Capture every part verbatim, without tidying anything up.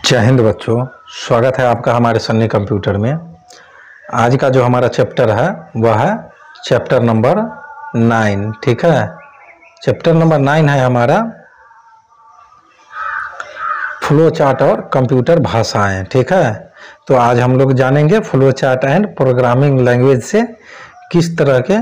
जय हिंद बच्चों, स्वागत है आपका हमारे सन्नी कंप्यूटर में। आज का जो हमारा चैप्टर है वह है चैप्टर नंबर नाइन। ठीक है, चैप्टर नंबर नाइन है हमारा फ्लो चार्ट और कंप्यूटर भाषाएं। ठीक है, तो आज हम लोग जानेंगे flow chart and programming language से किस तरह के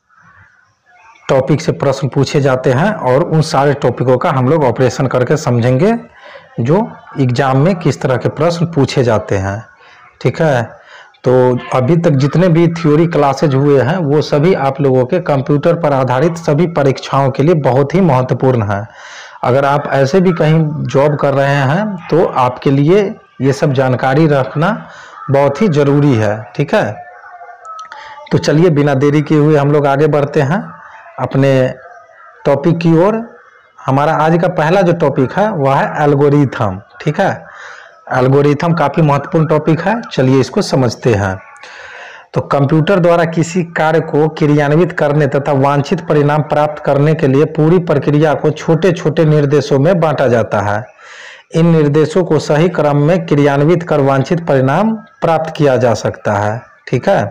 टॉपिक से प्रश्न पूछे जाते हैं और उन सारे टॉपिकों का हम लोग ऑपरेशन करके समझेंगे जो एग्जाम में किस तरह के प्रश्न पूछे जाते हैं। ठीक है, तो अभी तक जितने भी थ्योरी क्लासेज हुए हैं वो सभी आप लोगों के कंप्यूटर पर आधारित सभी परीक्षाओं के लिए बहुत ही महत्वपूर्ण है। अगर आप ऐसे भी कहीं जॉब कर रहे हैं तो आपके लिए ये सब जानकारी रखना बहुत ही ज़रूरी है। ठीक है, तो चलिए बिना देरी किए हुए हम लोग आगे बढ़ते हैं अपने टॉपिक की ओर। हमारा आज का पहला जो टॉपिक है वह है एल्गोरिथम। ठीक है, एल्गोरिथम काफ़ी महत्वपूर्ण टॉपिक है, चलिए इसको समझते हैं। तो कंप्यूटर द्वारा किसी कार्य को क्रियान्वित करने तथा वांछित परिणाम प्राप्त करने के लिए पूरी प्रक्रिया को छोटे छोटे निर्देशों में बांटा जाता है। इन निर्देशों को सही क्रम में क्रियान्वित कर वांछित परिणाम प्राप्त किया जा सकता है। ठीक है,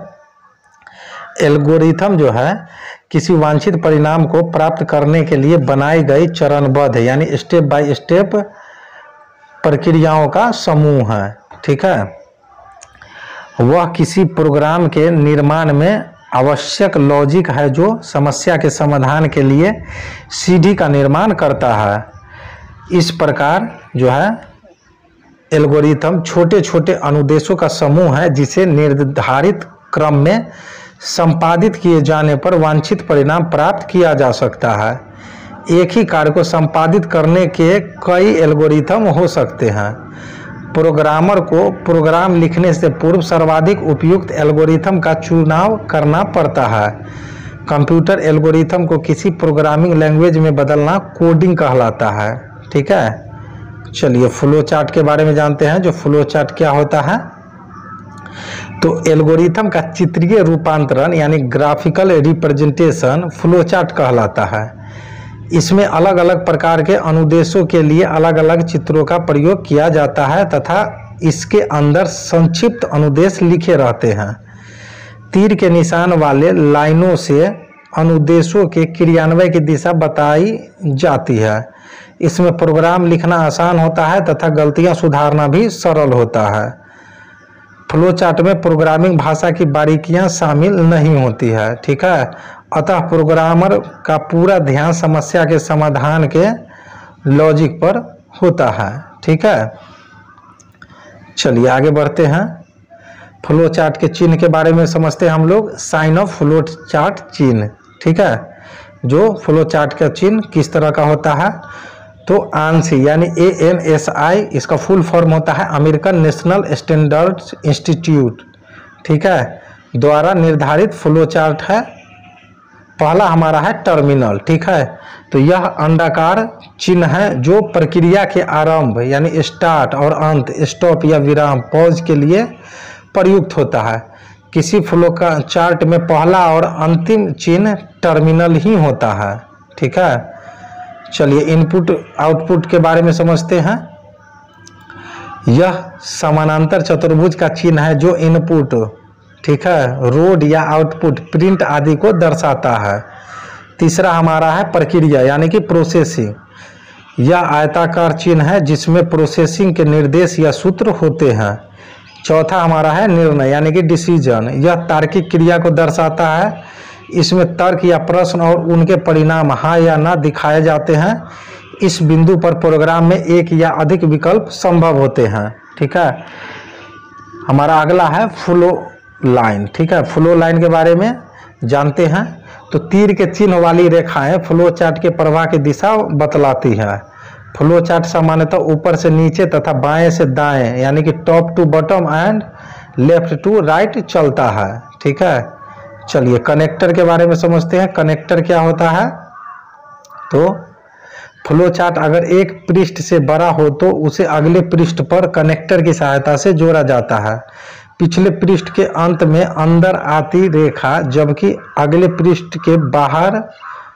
एल्गोरिथम जो है किसी वांछित परिणाम को प्राप्त करने के लिए बनाई गई चरणबद्ध यानी स्टेप बाय स्टेप प्रक्रियाओं का समूह है। ठीक है, वह किसी प्रोग्राम के निर्माण में आवश्यक लॉजिक है जो समस्या के समाधान के लिए सीढ़ी का निर्माण करता है। इस प्रकार जो है एल्गोरिथम छोटे छोटे अनुदेशों का समूह है जिसे निर्धारित क्रम में संपादित किए जाने पर वांछित परिणाम प्राप्त किया जा सकता है। एक ही कार्य को संपादित करने के कई एल्गोरिथम हो सकते हैं। प्रोग्रामर को प्रोग्राम लिखने से पूर्व सर्वाधिक उपयुक्त एल्गोरिथम का चुनाव करना पड़ता है। कंप्यूटर एल्गोरिथम को किसी प्रोग्रामिंग लैंग्वेज में बदलना कोडिंग कहलाता है। ठीक है, चलिए फ्लो चार्ट के बारे में जानते हैं। जो फ्लो चार्ट क्या होता है, तो एल्गोरिथम का चित्रीय रूपांतरण यानी ग्राफिकल रिप्रेजेंटेशन फ्लो चार्ट कहलाता है। इसमें अलग अलग प्रकार के अनुदेशों के लिए अलग अलग चित्रों का प्रयोग किया जाता है तथा इसके अंदर संक्षिप्त अनुदेश लिखे रहते हैं। तीर के निशान वाले लाइनों से अनुदेशों के क्रियान्वयन की दिशा बताई जाती है। इसमें प्रोग्राम लिखना आसान होता है तथा गलतियां सुधारना भी सरल होता है। फ्लो चार्ट में प्रोग्रामिंग भाषा की बारीकियां शामिल नहीं होती है। ठीक है, अतः प्रोग्रामर का पूरा ध्यान समस्या के समाधान के लॉजिक पर होता है। ठीक है, चलिए आगे बढ़ते हैं। फ्लो चार्ट के चिन्ह के बारे में समझते हैं हम लोग। साइन ऑफ फ्लो चार्ट चिन्ह। ठीक है, जो फ्लो चार्ट का चिन्ह किस तरह का होता है, तो आंसी यानी ए एन एस आई इसका फुल फॉर्म होता है अमेरिकन नेशनल स्टैंडर्ड इंस्टीट्यूट। ठीक है, द्वारा निर्धारित फ्लो चार्ट है। पहला हमारा है टर्मिनल। ठीक है, तो यह अंडाकार चिन्ह है जो प्रक्रिया के आरंभ यानी स्टार्ट और अंत, स्टॉप या विराम, पॉज के लिए प्रयुक्त होता है। किसी फ्लो का चार्ट में पहला और अंतिम चिन्ह टर्मिनल ही होता है। ठीक है, चलिए इनपुट आउटपुट के बारे में समझते हैं। यह समानांतर चतुर्भुज का चिन्ह है जो इनपुट, ठीक है, रोड या आउटपुट, प्रिंट आदि को दर्शाता है। तीसरा हमारा है प्रक्रिया यानी कि प्रोसेसिंग। यह आयताकार चिन्ह है जिसमें प्रोसेसिंग के निर्देश या सूत्र होते हैं। चौथा हमारा है निर्णय यानी कि डिसीजन। यह तार्किक क्रिया को दर्शाता है। इसमें तर्क या प्रश्न और उनके परिणाम हाँ या ना दिखाए जाते हैं। इस बिंदु पर प्रोग्राम में एक या अधिक विकल्प संभव होते हैं। ठीक है, हमारा अगला है फ्लो लाइन। ठीक है, फ्लो लाइन के बारे में जानते हैं। तो तीर के चिन्ह वाली रेखाएं फ्लो चार्ट के प्रवाह की दिशा बतलाती है। फ्लो चार्ट सामान्यतः ऊपर से नीचे तथा बाएं से दाएं यानी कि top to bottom and left to right चलता है। ठीक है, चलिए कनेक्टर के बारे में समझते हैं। कनेक्टर क्या होता है, तो फ्लो चार्ट अगर एक पृष्ठ से बड़ा हो तो उसे अगले पृष्ठ पर कनेक्टर की सहायता से जोड़ा जाता है। पिछले पृष्ठ के अंत में अंदर आती रेखा जबकि अगले पृष्ठ के बाहर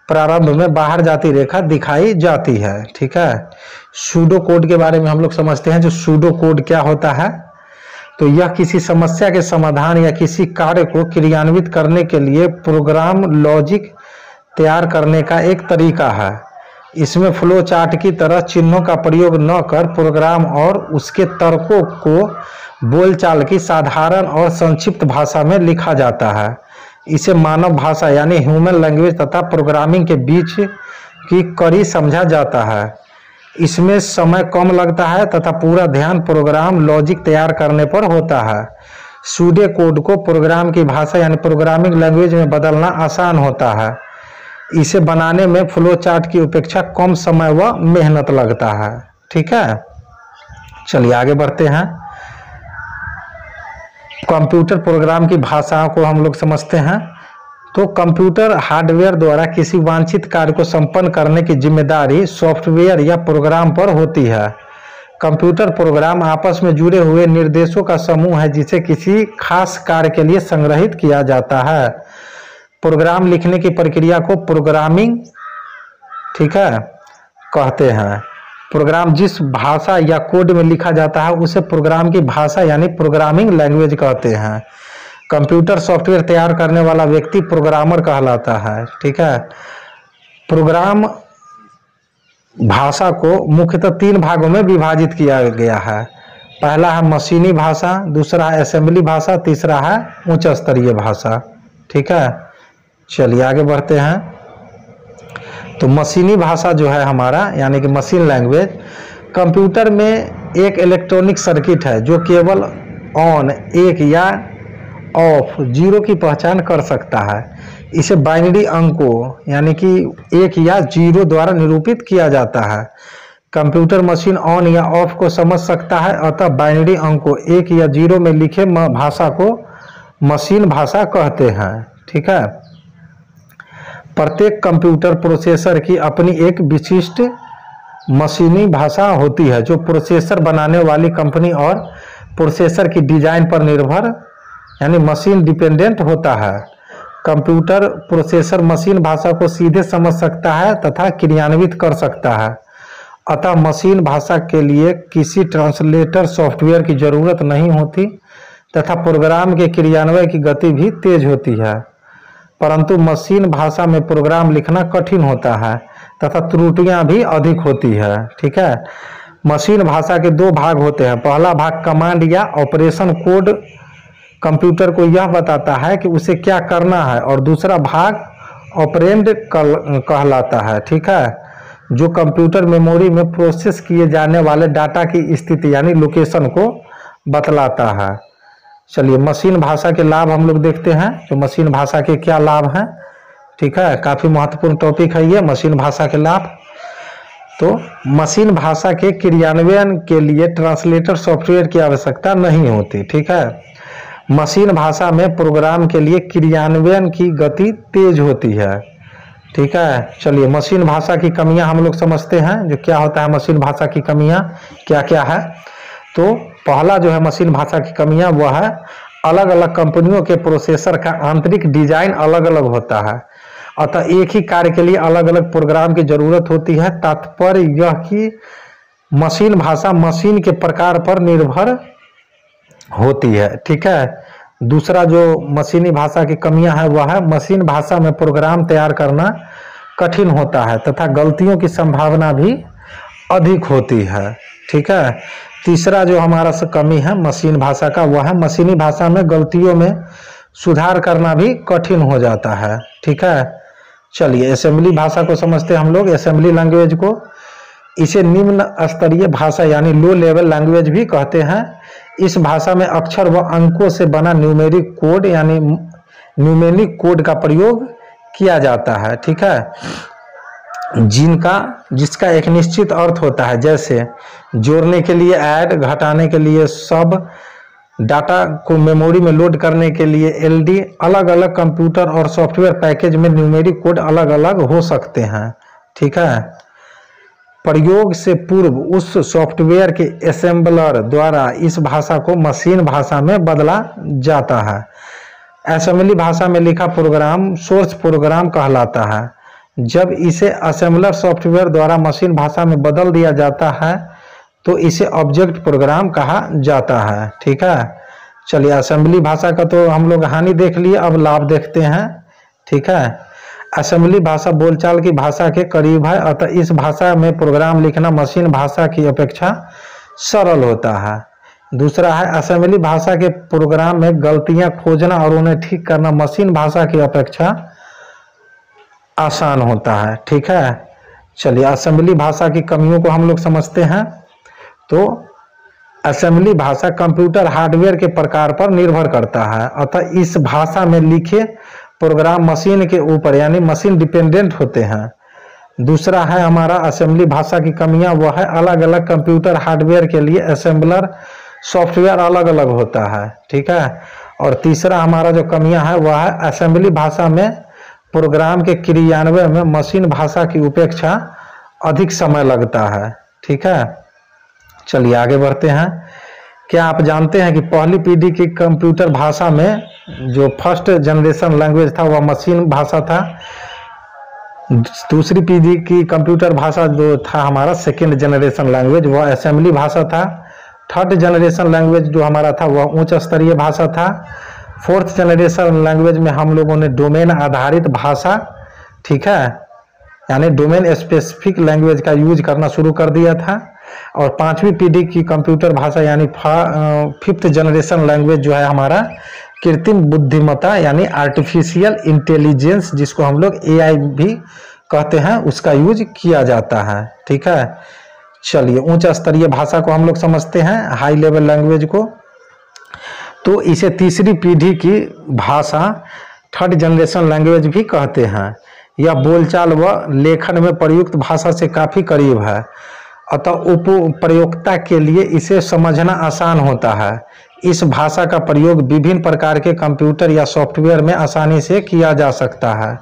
प्रारंभ में बाहर जाती रेखा दिखाई जाती है। ठीक है, सूडो कोड के बारे में हम लोग समझते हैं। जो सूडो कोड क्या होता है, तो यह किसी समस्या के समाधान या किसी कार्य को क्रियान्वित करने के लिए प्रोग्राम लॉजिक तैयार करने का एक तरीका है। इसमें फ्लो चार्ट की तरह चिन्हों का प्रयोग न कर प्रोग्राम और उसके तर्कों को बोलचाल की साधारण और संक्षिप्त भाषा में लिखा जाता है। इसे मानव भाषा यानी ह्यूमन लैंग्वेज तथा प्रोग्रामिंग के बीच की कड़ी समझा जाता है। इसमें समय कम लगता है तथा पूरा ध्यान प्रोग्राम लॉजिक तैयार करने पर होता है। सूडो कोड को प्रोग्राम की भाषा यानी प्रोग्रामिंग लैंग्वेज में बदलना आसान होता है। इसे बनाने में फ्लो चार्ट की अपेक्षा कम समय व मेहनत लगता है। ठीक है, चलिए आगे बढ़ते हैं। कंप्यूटर प्रोग्राम की भाषाओं को हम लोग समझते हैं। तो कंप्यूटर हार्डवेयर द्वारा किसी वांछित कार्य को संपन्न करने की जिम्मेदारी सॉफ्टवेयर या प्रोग्राम पर होती है। कंप्यूटर प्रोग्राम आपस में जुड़े हुए निर्देशों का समूह है जिसे किसी खास कार्य के लिए संग्रहित किया जाता है। प्रोग्राम लिखने की प्रक्रिया को प्रोग्रामिंग ठीक है कहते हैं। प्रोग्राम जिस भाषा या कोड में लिखा जाता है उसे प्रोग्राम की भाषा यानी प्रोग्रामिंग लैंग्वेज कहते हैं। कंप्यूटर सॉफ्टवेयर तैयार करने वाला व्यक्ति प्रोग्रामर कहलाता है। ठीक है, प्रोग्राम भाषा को मुख्यतः तीन भागों में विभाजित किया गया है। पहला है मशीनी भाषा, दूसरा है असेंबली भाषा, तीसरा है उच्च स्तरीय भाषा। ठीक है, चलिए आगे बढ़ते हैं। तो मशीनी भाषा जो है हमारा यानी कि मशीन लैंग्वेज, कंप्यूटर में एक इलेक्ट्रॉनिक सर्किट है जो केवल ऑन एक या ऑफ जीरो की पहचान कर सकता है। इसे बाइनरी अंकों यानी कि एक या जीरो द्वारा निरूपित किया जाता है। कंप्यूटर मशीन ऑन या ऑफ को समझ सकता है, अतः बाइनरी अंकों एक या जीरो में लिखे भाषा को मशीन भाषा कहते हैं। ठीक है, प्रत्येक कंप्यूटर प्रोसेसर की अपनी एक विशिष्ट मशीनी भाषा होती है जो प्रोसेसर बनाने वाली कंपनी और प्रोसेसर की डिजाइन पर निर्भर यानी मशीन डिपेंडेंट होता है। कंप्यूटर प्रोसेसर मशीन भाषा को सीधे समझ सकता है तथा क्रियान्वित कर सकता है, अतः मशीन भाषा के लिए किसी ट्रांसलेटर सॉफ्टवेयर की जरूरत नहीं होती तथा प्रोग्राम के क्रियान्वयन की गति भी तेज होती है। परंतु मशीन भाषा में प्रोग्राम लिखना कठिन होता है तथा त्रुटियां भी अधिक होती है। ठीक है, मशीन भाषा के दो भाग होते हैं। पहला भाग कमांड या ऑपरेशन कोड कंप्यूटर को यह बताता है कि उसे क्या करना है, और दूसरा भाग ऑपरेंड कहलाता है। ठीक है, जो कंप्यूटर मेमोरी में प्रोसेस किए जाने वाले डाटा की स्थिति यानी लोकेशन को बतलाता है। चलिए मशीन भाषा के लाभ हम लोग देखते हैं। तो मशीन भाषा के क्या लाभ हैं। ठीक है, काफ़ी महत्वपूर्ण टॉपिक है ये मशीन भाषा के लाभ। तो मशीन भाषा के क्रियान्वयन के लिए ट्रांसलेटर सॉफ्टवेयर की आवश्यकता नहीं होती। ठीक है, मशीन भाषा में प्रोग्राम के लिए क्रियान्वयन की गति तेज होती है। ठीक है, चलिए मशीन भाषा की कमियां हम लोग समझते हैं। जो क्या होता है मशीन भाषा की कमियां क्या क्या है। तो पहला जो है मशीन भाषा की कमियां वह है अलग अलग कंपनियों के प्रोसेसर का आंतरिक डिजाइन अलग अलग होता है, अतः एक ही कार्य के लिए अलग अलग प्रोग्राम की जरूरत होती है। तात्पर्य यह कि मशीन भाषा मशीन के प्रकार पर निर्भर होती है। ठीक है, दूसरा जो मशीनी भाषा की कमियां है वह है मशीन भाषा में प्रोग्राम तैयार करना कठिन होता है तथा गलतियों की संभावना भी अधिक होती है। ठीक है, तीसरा जो हमारा से कमी है मशीन भाषा का वह है मशीनी भाषा में गलतियों में सुधार करना भी कठिन हो जाता है। ठीक है, चलिए असेंबली भाषा को समझते हैं हम लोग। असेंबली लैंग्वेज को इसे निम्न स्तरीय भाषा यानी लो लेवल लैंग्वेज भी कहते हैं। इस भाषा में अक्षर व अंकों से बना न्यूमेरिक कोड यानी न्यूमेरिक कोड का प्रयोग किया जाता है। ठीक है, जिनका जिसका एक निश्चित अर्थ होता है, जैसे जोड़ने के लिए ऐड, घटाने के लिए सब, डाटा को मेमोरी में लोड करने के लिए एलडी। अलग अलग कंप्यूटर और सॉफ्टवेयर पैकेज में न्यूमेरिक कोड अलग अलग हो सकते हैं। ठीक है, प्रयोग से पूर्व उस सॉफ्टवेयर के असेंबलर द्वारा इस भाषा को मशीन भाषा में बदला जाता है। असेंबली भाषा में लिखा प्रोग्राम सोर्स प्रोग्राम कहलाता है। जब इसे असेंबलर सॉफ्टवेयर द्वारा मशीन भाषा में बदल दिया जाता है तो इसे ऑब्जेक्ट प्रोग्राम कहा जाता है। ठीक है, चलिए असेंबली भाषा का तो हम लोग हानि देख लिए, अब लाभ देखते हैं। ठीक है, असेंबली भाषा बोलचाल की भाषा के करीब है, अतः इस भाषा में प्रोग्राम लिखना मशीन भाषा की अपेक्षा सरल होता है। दूसरा है असेंबली भाषा के प्रोग्राम में गलतियां खोजना और उन्हें ठीक करना मशीन भाषा की अपेक्षा आसान होता है। ठीक है, चलिए असेंबली भाषा की कमियों को हम लोग समझते हैं। तो असेंबली भाषा कंप्यूटर हार्डवेयर के प्रकार पर निर्भर करता है, अतः इस भाषा में लिखे प्रोग्राम मशीन के ऊपर यानी मशीन डिपेंडेंट होते हैं। दूसरा है हमारा असेंबली भाषा की कमियां, वह है अलग अलग कंप्यूटर हार्डवेयर के लिए असेंबलर सॉफ्टवेयर अलग अलग होता है। ठीक है, और तीसरा हमारा जो कमियां है वह है असेंबली भाषा में प्रोग्राम के क्रियान्वयन में मशीन भाषा की अपेक्षा अधिक समय लगता है। ठीक है, चलिए आगे बढ़ते हैं। क्या आप जानते हैं कि पहली पीढ़ी की कंप्यूटर भाषा में जो फर्स्ट जनरेशन लैंग्वेज था वह मशीन भाषा था। दूसरी पीढ़ी की कंप्यूटर भाषा जो था हमारा सेकेंड जनरेशन लैंग्वेज वह असेंबली भाषा था। थर्ड जनरेशन लैंग्वेज जो हमारा था वह उच्च स्तरीय भाषा था। फोर्थ जनरेशन लैंग्वेज में हम लोगों ने डोमेन आधारित भाषा, ठीक है, यानी डोमेन स्पेसिफिक लैंग्वेज का यूज करना शुरू कर दिया था। और पांचवी पीढ़ी की कंप्यूटर भाषा यानी फिफ्थ जनरेशन लैंग्वेज जो है हमारा कृत्रिम बुद्धिमत्ता यानी आर्टिफिशियल इंटेलिजेंस, जिसको हम लोग ए आई भी कहते हैं, उसका यूज किया जाता है। ठीक है, चलिए उच्च स्तरीय भाषा को हम लोग समझते हैं, हाई लेवल लैंग्वेज को। तो इसे तीसरी पीढ़ी की भाषा थर्ड जनरेशन लैंग्वेज भी कहते हैं। यह बोलचाल व लेखन में प्रयुक्त भाषा से काफ़ी करीब है, अतः उपप्रयोक्ता के लिए इसे समझना आसान होता है। इस भाषा का प्रयोग विभिन्न प्रकार के कंप्यूटर या सॉफ्टवेयर में आसानी से किया जा सकता है।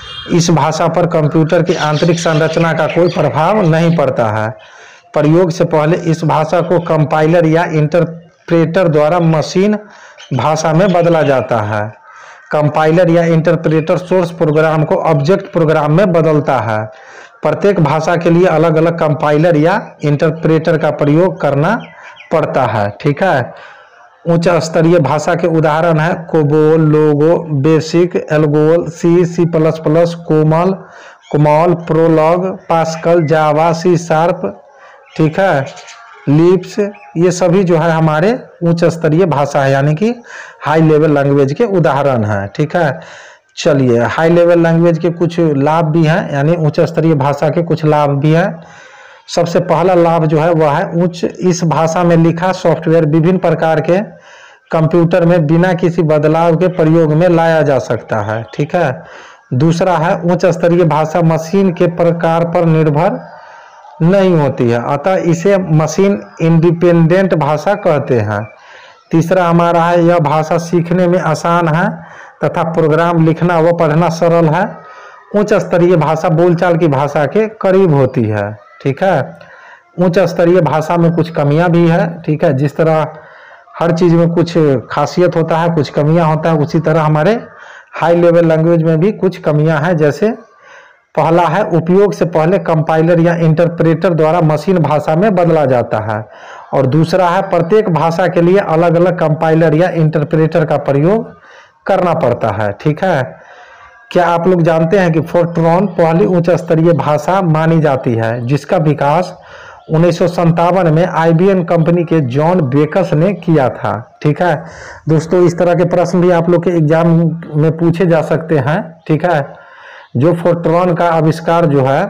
इस भाषा पर कंप्यूटर की आंतरिक संरचना का कोई प्रभाव नहीं पड़ता है। प्रयोग से पहले इस भाषा को कंपाइलर या इंटरप्रेटर द्वारा मशीन भाषा में बदला जाता है। कंपाइलर या इंटरप्रेटर सोर्स प्रोग्राम को ऑब्जेक्ट प्रोग्राम में बदलता है। प्रत्येक भाषा के लिए अलग अलग कंपाइलर या इंटरप्रेटर का प्रयोग करना पड़ता है। ठीक है, उच्च स्तरीय भाषा के उदाहरण है COBOL, LOGO, BASIC, ALGOL, C, C plus plus, COMAL, COMAL, Prolog, Pascal, Java, C sharp, ठीक है, लिप्स, ये सभी जो है हमारे उच्च स्तरीय भाषा है यानी कि हाई लेवल लैंग्वेज के उदाहरण हैं। ठीक है, चलिए हाई लेवल लैंग्वेज के कुछ लाभ भी हैं यानी उच्च स्तरीय भाषा के कुछ लाभ भी हैं। सबसे पहला लाभ जो है वह है उच्च इस भाषा में लिखा सॉफ्टवेयर विभिन्न प्रकार के कंप्यूटर में बिना किसी बदलाव के प्रयोग में लाया जा सकता है। ठीक है, दूसरा है उच्च स्तरीय भाषा मशीन के प्रकार पर निर्भर नहीं होती है, अतः इसे मशीन इंडिपेंडेंट भाषा कहते हैं। तीसरा हमारा है यह भाषा सीखने में आसान है तथा प्रोग्राम लिखना व पढ़ना सरल है। उच्च स्तरीय भाषा बोलचाल की भाषा के करीब होती है। ठीक है, उच्च स्तरीय भाषा में कुछ कमियां भी है। ठीक है, जिस तरह हर चीज़ में कुछ खासियत होता है, कुछ कमियां होता है, उसी तरह हमारे हाई लेवल लैंग्वेज में भी कुछ कमियां हैं। जैसे पहला है उपयोग से पहले कंपाइलर या इंटरप्रेटर द्वारा मशीन भाषा में बदला जाता है। और दूसरा है प्रत्येक भाषा के लिए अलग अलग कंपाइलर या इंटरप्रेटर का प्रयोग करना पड़ता है। ठीक है, क्या आप लोग जानते हैं कि फोर्ट्रॉन पहली उच्च स्तरीय भाषा मानी जाती है जिसका विकास उन्नीस सौ संतावन में आई बी एम कंपनी के जॉन बेकस ने किया था। ठीक है दोस्तों, इस तरह के प्रश्न भी आप लोग के एग्जाम में पूछे जा सकते हैं। ठीक है, जो फोर्ट्रॉन का आविष्कार जो है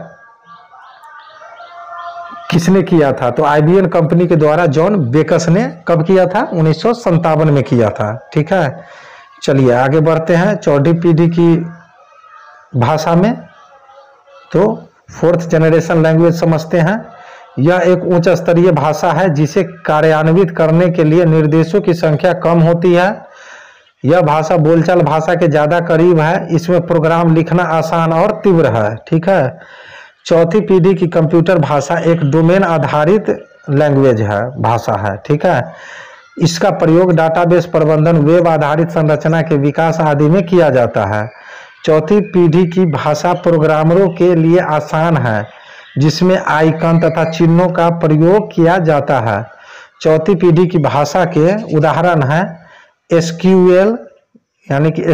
किसने किया था, तो आई बी एम कंपनी के द्वारा जॉन बेकस ने कब किया था, उन्नीस सौ संतावन में किया था। ठीक है, चलिए आगे बढ़ते हैं चौथी पीढ़ी की भाषा में। तो फोर्थ जनरेशन लैंग्वेज समझते हैं। यह एक उच्च स्तरीय भाषा है जिसे कार्यान्वित करने के लिए निर्देशों की संख्या कम होती है। यह भाषा बोलचाल भाषा के ज़्यादा करीब है। इसमें प्रोग्राम लिखना आसान और तीव्र है। ठीक है, चौथी पीढ़ी की कंप्यूटर भाषा एक डोमेन आधारित लैंग्वेज है, भाषा है। ठीक है, इसका प्रयोग डाटाबेस प्रबंधन, वेब आधारित संरचना के विकास आदि में किया जाता है। चौथी पीढ़ी की भाषा प्रोग्रामरों के लिए आसान है, जिसमें आइकन तथा चिन्हों का प्रयोग किया जाता है। चौथी पीढ़ी की भाषा के उदाहरण हैं एसक्यूएल यानी कि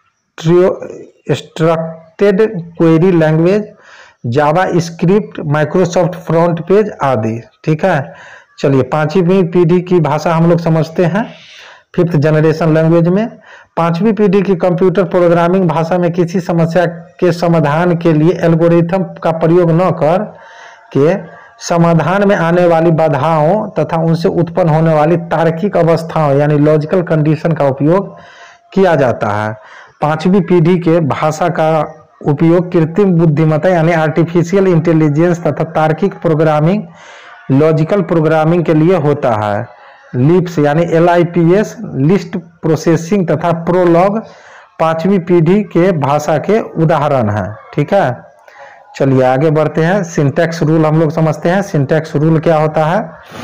structured query language, JavaScript, Microsoft FrontPage आदि। ठीक है, चलिए पांचवी पीढ़ी की भाषा हम लोग समझते हैं फिफ्थ जनरेशन लैंग्वेज में। पांचवी पीढ़ी की कंप्यूटर प्रोग्रामिंग भाषा में किसी समस्या के समाधान के लिए एल्गोरिथम का प्रयोग न कर के समाधान में आने वाली बाधाओं तथा उनसे उत्पन्न होने वाली तार्किक अवस्थाओं यानी लॉजिकल कंडीशन का उपयोग किया जाता है। पांचवी पीढ़ी के भाषा का उपयोग कृत्रिम बुद्धिमत्ता यानी आर्टिफिशियल इंटेलिजेंस तथा तार्किक प्रोग्रामिंग, लॉजिकल प्रोग्रामिंग के लिए होता है। लिप्स यानी L I P S, list processing तथा प्रोलॉग पांचवी पीढ़ी के भाषा के उदाहरण हैं। ठीक है, चलिए आगे बढ़ते हैं। सिंटैक्स रूल हम लोग समझते हैं। सिंटैक्स रूल क्या होता है?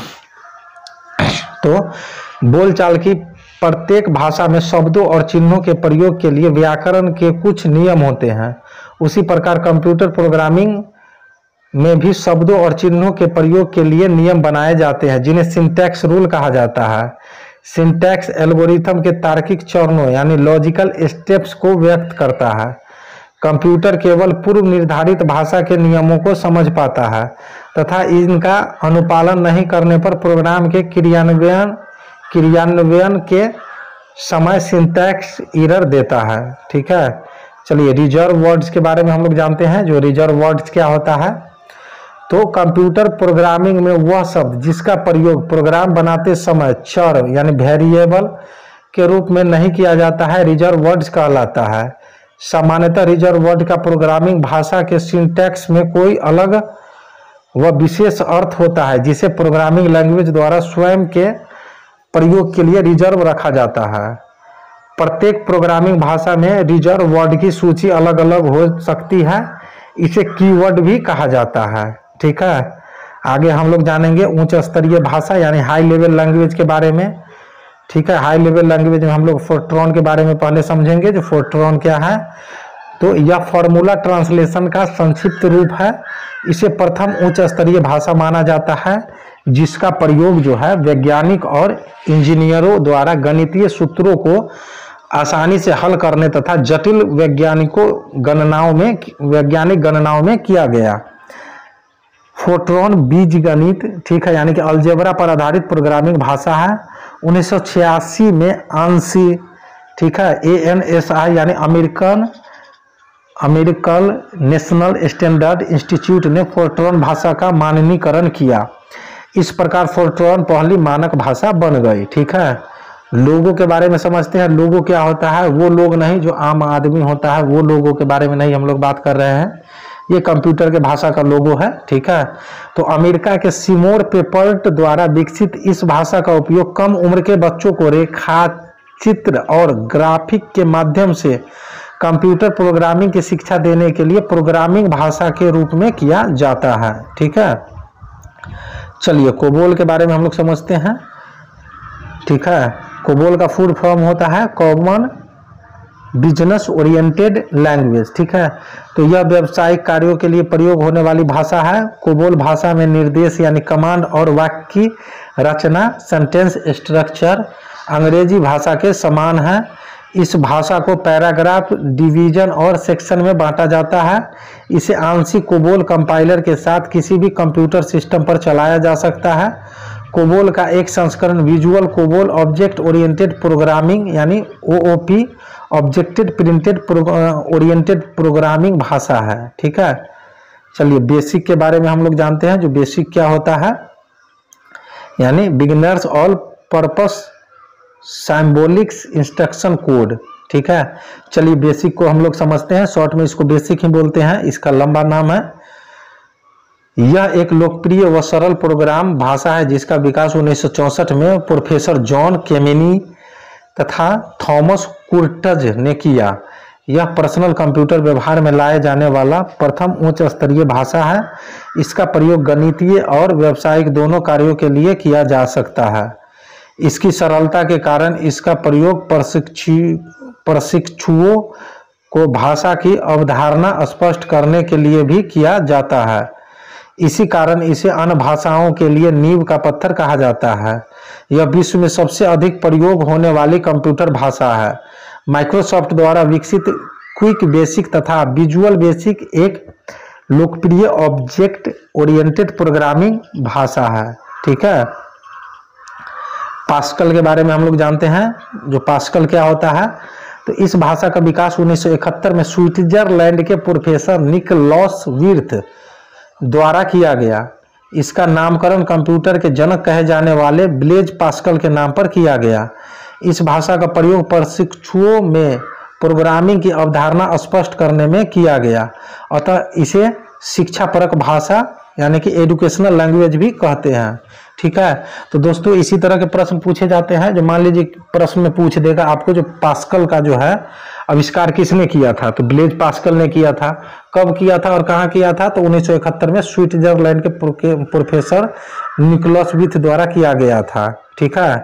तो बोलचाल की प्रत्येक भाषा में शब्दों और चिन्हों के प्रयोग के लिए व्याकरण के कुछ नियम होते हैं। उसी प्रकार कंप्यूटर प्रोग्रामिंग में भी शब्दों और चिन्हों के प्रयोग के लिए नियम बनाए जाते हैं, जिन्हें सिंटैक्स रूल कहा जाता है। सिंटैक्स एल्गोरिथम के तार्किक चरणों यानी लॉजिकल स्टेप्स को व्यक्त करता है। कंप्यूटर केवल पूर्व निर्धारित भाषा के नियमों को समझ पाता है तथा इनका अनुपालन नहीं करने पर प्रोग्राम के क्रियान्वयन क्रियान्वयन के समय सिंटैक्स एरर देता है। ठीक है, चलिए रिजर्व वर्ड्स के बारे में हम लोग जानते हैं। जो रिजर्व वर्ड्स क्या होता है? तो कंप्यूटर प्रोग्रामिंग में वह शब्द जिसका प्रयोग प्रोग्राम बनाते समय चर यानी वेरिएबल के रूप में नहीं किया जाता है, रिजर्व वर्ड्स कहलाता है। सामान्यतः रिजर्व वर्ड का प्रोग्रामिंग भाषा के सिंटैक्स में कोई अलग व विशेष अर्थ होता है, जिसे प्रोग्रामिंग लैंग्वेज द्वारा स्वयं के प्रयोग के लिए रिजर्व रखा जाता है। प्रत्येक प्रोग्रामिंग भाषा में रिजर्व वर्ड की सूची अलग अलग हो सकती है, इसे कीवर्ड भी कहा जाता है। ठीक है, आगे हम लोग जानेंगे उच्च स्तरीय भाषा यानी हाई लेवल लैंग्वेज के बारे में। ठीक है, हाई लेवल लैंग्वेज में हम लोग फोर्ट्रॉन के बारे में पहले समझेंगे। जो फोर्ट्रॉन क्या है? तो यह फॉर्मूला ट्रांसलेशन का संक्षिप्त रूप है। इसे प्रथम उच्च स्तरीय भाषा माना जाता है, जिसका प्रयोग जो है वैज्ञानिक और इंजीनियरों द्वारा गणितीय सूत्रों को आसानी से हल करने तथा जटिल वैज्ञानिकों गणनाओं में वैज्ञानिक गणनाओं में किया गया। फोर्ट्रॉन बीजगणित, ठीक है, यानी कि अलजेब्रा पर आधारित प्रोग्रामिंग भाषा है। उन्नीस सौ छियासी में आंसी, ठीक है, ए एन एस आई यानी American American national standard institute ने फोर्ट्रॉन भाषा का मानकीकरण किया। इस प्रकार फोर्ट्रॉन पहली मानक भाषा बन गई। ठीक है, लोगों के बारे में समझते हैं। लोगो क्या होता है? वो लोग नहीं जो आम आदमी होता है, वो लोगों के बारे में नहीं हम लोग बात कर रहे हैं। ये कंप्यूटर के भाषा का लोगो है। ठीक है, तो अमेरिका के सिमोर पेपर्ट द्वारा विकसित इस भाषा का उपयोग कम उम्र के बच्चों को रेखा चित्र और ग्राफिक के माध्यम से कंप्यूटर प्रोग्रामिंग की शिक्षा देने के लिए प्रोग्रामिंग भाषा के रूप में किया जाता है। ठीक है, चलिए कोबोल के बारे में हम लोग समझते हैं। ठीक है, कोबोल का फुल फॉर्म होता है कॉमन बिजनेस ओरिएंटेड लैंग्वेज। ठीक है, तो यह व्यावसायिक कार्यों के लिए प्रयोग होने वाली भाषा है। कोबोल भाषा में निर्देश यानी कमांड और वाक्य की रचना सेंटेंस स्ट्रक्चर अंग्रेजी भाषा के समान है। इस भाषा को पैराग्राफ, डिवीजन और सेक्शन में बांटा जाता है। इसे आंशिक कोबोल कंपाइलर के साथ किसी भी कंप्यूटर सिस्टम पर चलाया जा सकता है। कोबोल का एक संस्करण visual COBOL object oriented programming यानी O O P objected printed oriented programming भाषा है। ठीक है, चलिए बेसिक के बारे में हम लोग जानते हैं। जो बेसिक क्या होता है? यानी beginners all purpose symbolics instruction code. ठीक है, चलिए बेसिक को हम लोग समझते हैं। शॉर्ट में इसको बेसिक ही बोलते हैं, इसका लंबा नाम है। यह एक लोकप्रिय व सरल प्रोग्राम भाषा है जिसका विकास उन्नीस सौ चौसठ में प्रोफेसर जॉन केमेनी तथा थॉमस कुर्टज ने किया। यह पर्सनल कंप्यूटर व्यवहार में लाए जाने वाला प्रथम उच्च स्तरीय भाषा है। इसका प्रयोग गणितीय और व्यावसायिक दोनों कार्यों के लिए किया जा सकता है। इसकी सरलता के कारण इसका प्रयोग प्रशिक्षु प्रशिक्षुओं को भाषा की अवधारणा स्पष्ट करने के लिए भी किया जाता है। इसी कारण इसे अन्य भाषाओं के लिए नींव का पत्थर कहा जाता है। यह विश्व में सबसे अधिक प्रयोग होने वाली कंप्यूटर भाषा है। माइक्रोसॉफ्ट द्वारा विकसित क्विक बेसिक तथा विजुअल बेसिक एक लोकप्रिय ऑब्जेक्ट ओरिएंटेड प्रोग्रामिंग भाषा है। ठीक है, पास्कल के बारे में हम लोग जानते हैं। जो पास्कल क्या होता है, तो इस भाषा का विकास उन्नीस सौ इकहत्तर में स्विट्जरलैंड के प्रोफेसर निकलॉस विर्थ द्वारा किया गया। इसका नामकरण कंप्यूटर के जनक कहे जाने वाले ब्लेज पास्कल के नाम पर किया गया। इस भाषा का प्रयोग प्रशिक्षुओं में प्रोग्रामिंग की अवधारणा स्पष्ट करने में किया गया, अतः इसे शिक्षापरक भाषा यानी कि एजुकेशनल लैंग्वेज भी कहते हैं। ठीक है, तो दोस्तों इसी तरह के प्रश्न पूछे जाते हैं। जो मान लीजिए प्रश्न में पूछ देगा आपको जो पास्कल का जो है आविष्कार किसने किया था, तो ब्लेज पास्कल ने किया था। कब किया था और कहाँ किया था, तो उन्नीस सौ इकहत्तर में स्विट्जरलैंड के प्रोफेसर निकोलस विथ द्वारा किया गया था। ठीक है,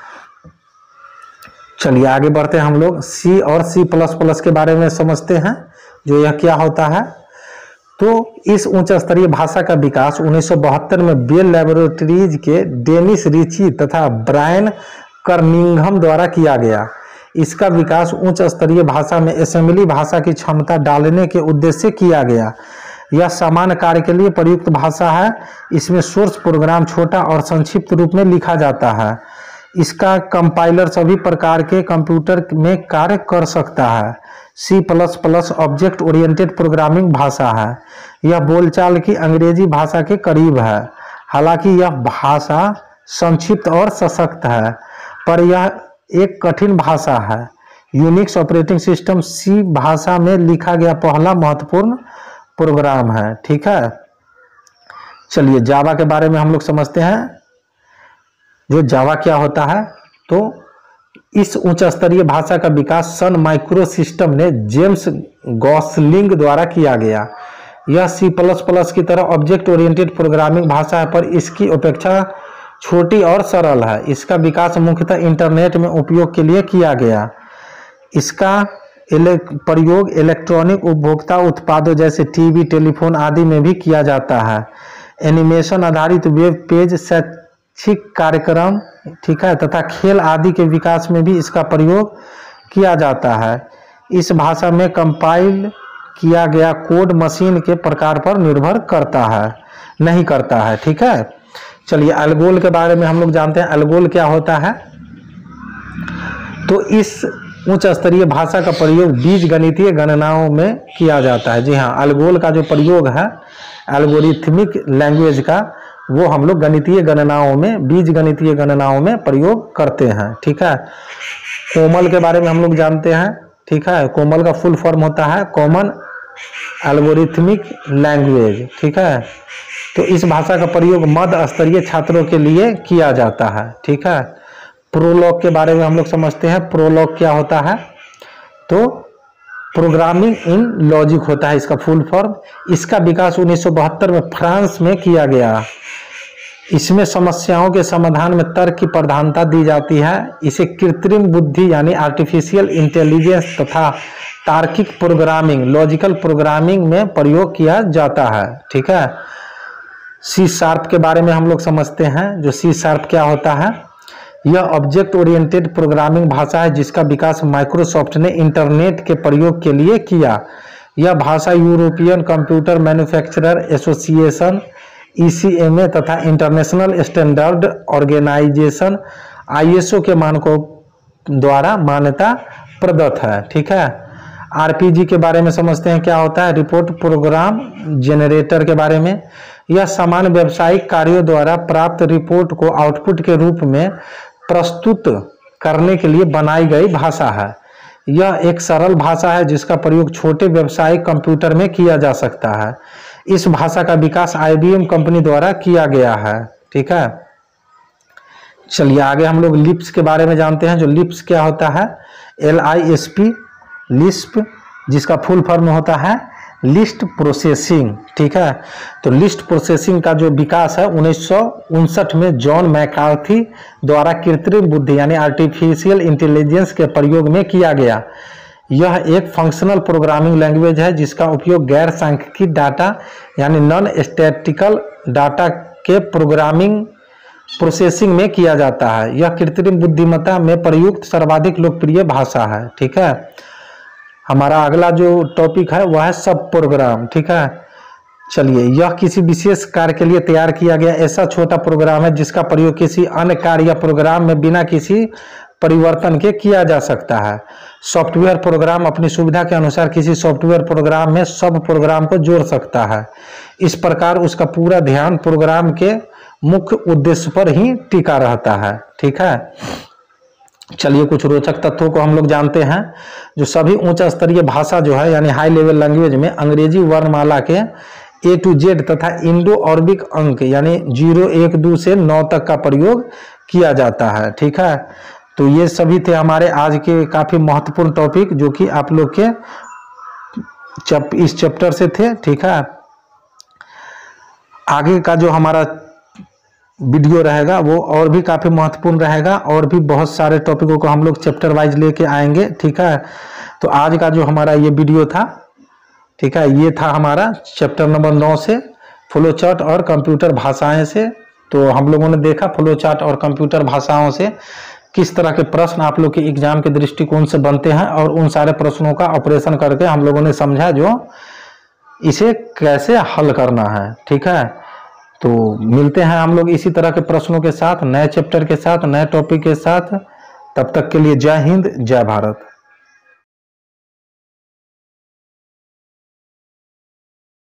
चलिए आगे बढ़ते हैं। हम लोग सी और सी प्लस प्लस के बारे में समझते हैं, जो यह क्या होता है। तो इस उच्च स्तरीय भाषा का विकास उन्नीस सौ बहत्तर में बेल लैबोरेटरीज के डेनिस रिची तथा ब्रायन कर्निंघम द्वारा किया गया। इसका विकास उच्च स्तरीय भाषा में असेंबली भाषा की क्षमता डालने के उद्देश्य से किया गया। यह सामान्य कार्य के लिए प्रयुक्त भाषा है। इसमें सोर्स प्रोग्राम छोटा और संक्षिप्त रूप में लिखा जाता है। इसका कंपाइलर सभी प्रकार के कंप्यूटर में कार्य कर सकता है। C plus plus object oriented programming भाषा है। यह बोलचाल की अंग्रेजी भाषा के करीब है। हालांकि यह भाषा संक्षिप्त और सशक्त है, पर यह एक कठिन भाषा है। यूनिक्स ऑपरेटिंग सिस्टम सी भाषा में लिखा गया पहला महत्वपूर्ण प्रोग्राम है। ठीक है, चलिए जावा के बारे में हम लोग समझते हैं। जो जावा क्या होता है, तो इस उच्च स्तरीय भाषा का विकास सन माइक्रो सिस्टम ने जेम्स गॉसलिंग द्वारा किया गया। यह सी प्लस प्लस की तरह ऑब्जेक्ट ओरिएंटेड प्रोग्रामिंग भाषा है, पर इसकी अपेक्षा छोटी और सरल है। इसका विकास मुख्यतः इंटरनेट में उपयोग के लिए किया गया। इसका इले, प्रयोग इलेक्ट्रॉनिक उपभोक्ता उत्पादों जैसे टीवी, टेलीफोन आदि में भी किया जाता है। एनिमेशन आधारित वेब पेज, शैक्षिक कार्यक्रम, ठीक है, तथा खेल आदि के विकास में भी इसका प्रयोग किया जाता है। इस भाषा में कंपाइल किया गया कोड मशीन के प्रकार पर निर्भर करता है नहीं करता है। ठीक है, चलिए अलगोल के बारे में हम लोग जानते हैं। अलगोल क्या होता है, तो इस उच्च स्तरीय भाषा का प्रयोग बीज गणितीय गणनाओं में किया जाता है। जी हाँ, अलगोल का जो प्रयोग है एल्गोरिथमिक लैंग्वेज का, वो हम लोग गणितीय गणनाओं में, बीज गणितीय गणनाओं में प्रयोग करते हैं। ठीक है, कोमल के बारे में हम लोग जानते हैं। ठीक है, कोमल का फुल फॉर्म होता है कॉमन एल्गोरिथमिक लैंग्वेज। ठीक है, तो इस भाषा का प्रयोग मध्य स्तरीय छात्रों के लिए किया जाता है। ठीक है, प्रोलॉग के बारे में हम लोग समझते हैं। प्रोलॉग क्या होता है, तो प्रोग्रामिंग इन लॉजिक होता है इसका फुल फॉर्म। इसका विकास उन्नीस सौ बहत्तर में फ्रांस में किया गया। इसमें समस्याओं के समाधान में तर्क की प्रधानता दी जाती है। इसे कृत्रिम बुद्धि यानी आर्टिफिशियल इंटेलिजेंस तथा तार्किक प्रोग्रामिंग, लॉजिकल प्रोग्रामिंग में प्रयोग किया जाता है। ठीक है, सी शार्प के बारे में हम लोग समझते हैं। जो सी शार्प क्या होता है, यह ऑब्जेक्ट ओरिएंटेड प्रोग्रामिंग भाषा है जिसका विकास माइक्रोसॉफ्ट ने इंटरनेट के प्रयोग के लिए किया। यह भाषा European computer manufacturer association E C M A तथा international standard organization I S O के मानकों द्वारा मान्यता प्रदत्त है। ठीक है, आर पी जी के बारे में समझते हैं। क्या होता है, रिपोर्ट प्रोग्राम जनरेटर के बारे में। यह सामान्य व्यावसायिक कार्यों द्वारा प्राप्त रिपोर्ट को आउटपुट के रूप में प्रस्तुत करने के लिए बनाई गई भाषा है। यह एक सरल भाषा है जिसका प्रयोग छोटे व्यावसायिक कंप्यूटर में किया जा सकता है। इस भाषा का विकास आई बी एम कंपनी द्वारा किया गया है। ठीक है, चलिए आगे हम लोग लिप्स के बारे में जानते हैं। जो लिप्स क्या होता है, L I S P, Lisp, जिसका फुल फॉर्म होता है लिस्ट प्रोसेसिंग। ठीक है, तो लिस्ट प्रोसेसिंग का जो विकास है उन्नीस सौ उनसठ में जॉन मैकार्थी द्वारा कृत्रिम बुद्धि यानी आर्टिफिशियल इंटेलिजेंस के प्रयोग में किया गया। यह एक फंक्शनल प्रोग्रामिंग लैंग्वेज है जिसका उपयोग गैर सांख्यिकी डाटा यानी नॉन स्टैटिकल डाटा के प्रोग्रामिंग प्रोसेसिंग में किया जाता है। यह कृत्रिम बुद्धिमत्ता में प्रयुक्त सर्वाधिक लोकप्रिय भाषा है। ठीक है, हमारा अगला जो टॉपिक है वह है सब प्रोग्राम। ठीक है, चलिए, यह किसी विशेष कार्य के लिए तैयार किया गया ऐसा छोटा प्रोग्राम है जिसका प्रयोग किसी अन्य कार्य या प्रोग्राम में बिना किसी परिवर्तन के किया जा सकता है। सॉफ्टवेयर प्रोग्राम अपनी सुविधा के अनुसार किसी सॉफ्टवेयर प्रोग्राम में सब प्रोग्राम को जोड़ सकता है। इस प्रकार उसका पूरा ध्यान प्रोग्राम के मुख्य उद्देश्य पर ही टिका रहता है। ठीक है, चलिए कुछ रोचक तथ्यों को हम लोग जानते हैं। जो सभी उच्च स्तरीय भाषा जो है यानी हाई लेवल लैंग्वेज में अंग्रेजी वर्णमाला के ए टू जेड तथा इंडो अरबिक अंक यानी जीरो एक दो से नौ तक का प्रयोग किया जाता है। ठीक है, तो ये सभी थे हमारे आज के काफी महत्वपूर्ण टॉपिक जो कि आप लोग के चप, इस चैप्टर से थे। ठीक है, आगे का जो हमारा वीडियो रहेगा वो और भी काफी महत्वपूर्ण रहेगा और भी बहुत सारे टॉपिकों को हम लोग चैप्टर वाइज लेके आएंगे। ठीक है, तो आज का जो हमारा ये वीडियो था, ठीक है, ये था हमारा चैप्टर नंबर नौ से फ्लो चार्ट और कंप्यूटर भाषाएं से। तो हम लोगों ने देखा फ्लो चार्ट और कंप्यूटर भाषाओं से किस तरह के प्रश्न आप लोग के एग्जाम के दृष्टिकोण से बनते हैं और उन सारे प्रश्नों का ऑपरेशन करके हम लोगों ने समझा जो इसे कैसे हल करना है। ठीक है, तो मिलते हैं हम लोग इसी तरह के प्रश्नों के साथ, नए चैप्टर के साथ, नए टॉपिक के साथ। तब तक के लिए जय हिंद, जय भारत।